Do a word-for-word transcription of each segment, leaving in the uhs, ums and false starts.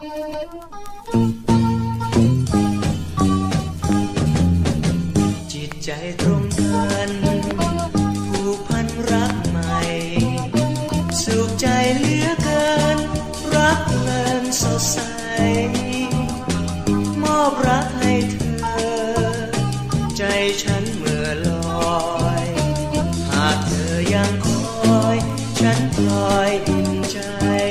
จิตใจตรงกันผูกพันรักใหม่สุขใจเหลือเกินรักเพลินสดใสมอบรักให้เธอใจฉันเมื่อลอยหากเธอยังคอยฉันพลอยอิ่มใจ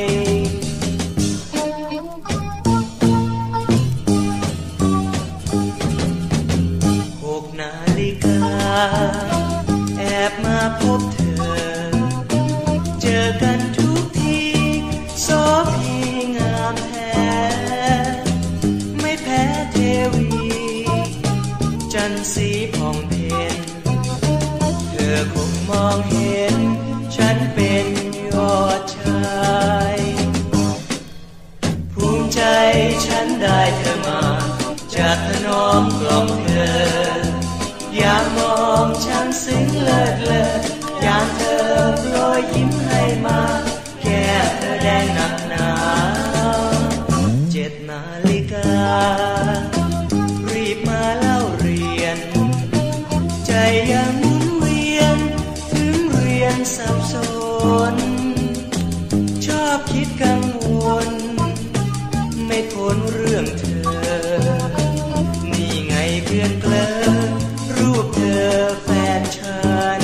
หกนาฬิกาแอบมาพบเธอเจอกันทุกทีโสพีงามแท้ไม่แพ้เทวีจันทร์สีผ่องเพ็ญเธอคงมองเห็นฉันเป็นยอดชายภูมิใจฉันได้เธอมาจะถนอมกล่อมเธออย่ามองฉันซึ้งเลิศเลออย่างเธอโปรยยิ้มให้มาแก้เธอแดงหนักหนาเจ็ดนาฬิการีบมาเล่าเรียนใจยังหมุนเวียนถึงเรียนสับสนชอบคิดกังวลไม่พ้นเรื่องเธอนี่ไงเพื่อนเกลอรูปเธอแฟนฉัน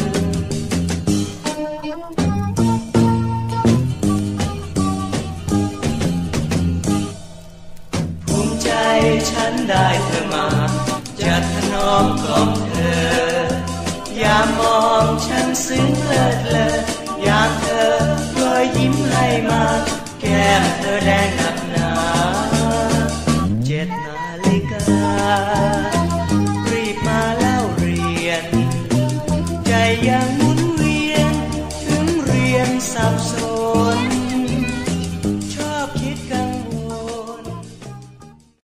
ภูมิใจฉันได้เธอมาจะถนอมกล่อมเธออย่ามองฉันซึ้งเลิศเลออยากเธอรอยยิ้มให้มาแก้มเธอแดงหนักหนาเจ็ดนาฬิการีบมาเล่าเรียนใจยัง